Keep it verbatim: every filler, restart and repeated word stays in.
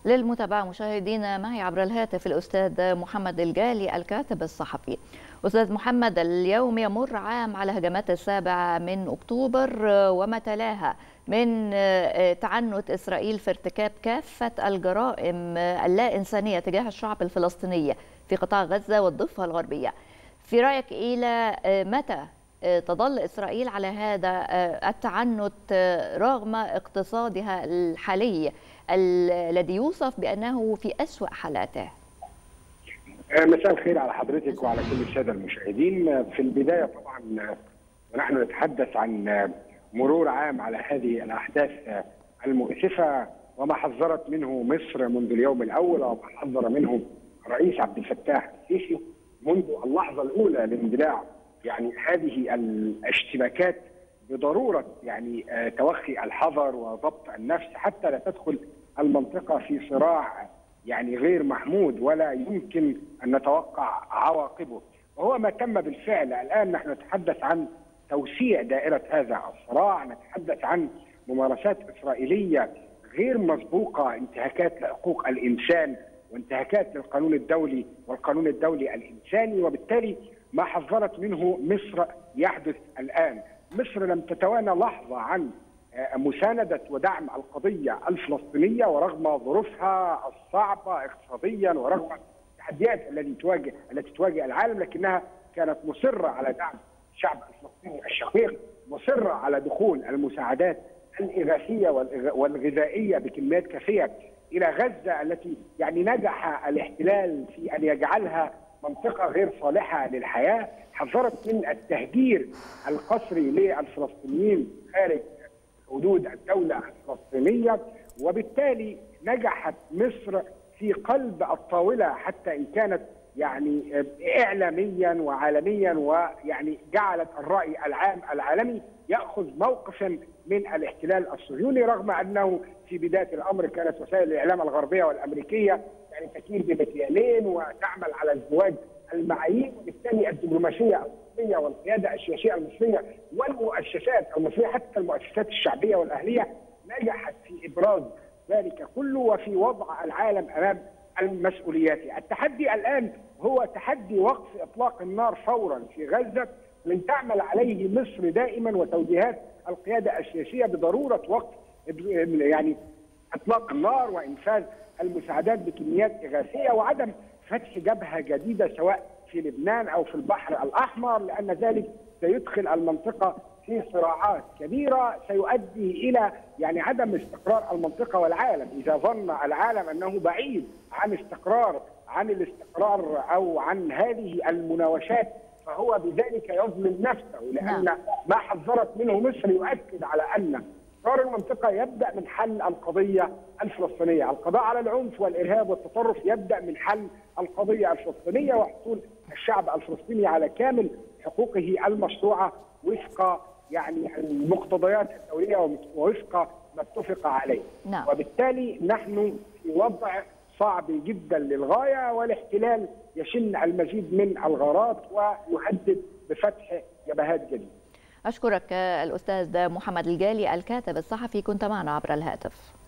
للمتابعة مشاهدينا، معي عبر الهاتف الأستاذ محمد الجالي الكاتب الصحفي. أستاذ محمد، اليوم يمر عام على هجمات السابع من أكتوبر وما تلاها من تعنت إسرائيل في ارتكاب كافة الجرائم اللا إنسانية تجاه الشعب الفلسطيني في قطاع غزة والضفة الغربية. في رأيك إلى متى تظل إسرائيل على هذا التعنت رغم اقتصادها الحالي الذي يوصف بأنه في أسوأ حالاته؟ مساء الخير على حضرتك وعلى كل السادة المشاهدين. في البداية طبعا ونحن نتحدث عن مرور عام على هذه الأحداث المؤسفة وما حذرت منه مصر منذ اليوم الأول وما حذر منه الرئيس عبد الفتاح السيسي منذ اللحظة الأولى لاندلاع يعني هذه الاشتباكات بضرورة يعني توخي الحذر وضبط النفس حتى لا تدخل المنطقة في صراع يعني غير محمود ولا يمكن أن نتوقع عواقبه، وهو ما تم بالفعل. الآن نحن نتحدث عن توسيع دائرة هذا الصراع، نتحدث عن ممارسات إسرائيلية غير مسبوقة، انتهاكات لحقوق الإنسان وانتهاكات للقانون الدولي والقانون الدولي الإنساني، وبالتالي ما حذرت منه مصر يحدث الآن. مصر لم تتوانى لحظة عن مساندة ودعم القضية الفلسطينية ورغم ظروفها الصعبة اقتصاديا ورغم التحديات التي تواجه التي تواجه العالم، لكنها كانت مصرة على دعم الشعب الفلسطيني الشقيق، مصرة على دخول المساعدات الإغاثية والغذائية بكميات كافية إلى غزة التي يعني نجح الاحتلال في أن يجعلها منطقة غير صالحة للحياة. حذرت من التهجير القسري للفلسطينيين خارج حدود الدولة الفلسطينية، وبالتالي نجحت مصر في قلب الطاولة حتى إن كانت يعني إعلاميا وعالميا، ويعني جعلت الرأي العام العالمي يأخذ موقفا من الاحتلال الصهيوني، رغم أنه في بداية الأمر كانت وسائل الإعلام الغربية والأمريكية يعني تكيل بمكيالين وتعمل على ازدواج المعايير، وبالتالي الدبلوماسية المصرية والقيادة السياسية المصرية والمؤسسات المصرية حتى المؤسسات الشعبية والأهلية نجحت في إبراز ذلك كله وفي وضع العالم أمام المسؤوليات. التحدي الآن هو تحدي وقف إطلاق النار فورا في غزة، لن تعمل عليه مصر دائما وتوجيهات القيادة السياسية بضرورة وقف يعني إطلاق النار وإنفاذ المساعدات بكميات إغاثية وعدم فتح جبهة جديدة سواء في لبنان أو في البحر الأحمر، لأن ذلك سيدخل المنطقة في صراعات كبيرة سيؤدي إلى يعني عدم استقرار المنطقة والعالم. إذا ظن العالم أنه بعيد عن استقرار عن الاستقرار أو عن هذه المناوشات فهو بذلك يظلم نفسه، لأن ما حذرت منه مصر يؤكد على أن قرار المنطقة يبدأ من حل القضية الفلسطينية، القضاء على العنف والإرهاب والتطرف يبدأ من حل القضية الفلسطينية وحصول الشعب الفلسطيني على كامل حقوقه المشروعة وفق يعني المقتضيات الدولية ووفق ما اتفق عليه. نعم. وبالتالي نحن في وضع صعب جدا للغاية، والاحتلال يشن المزيد من الغارات ويهدد بفتح جبهات جديدة. أشكرك الأستاذ محمد الجالي الكاتب الصحفي، كنت معنا عبر الهاتف.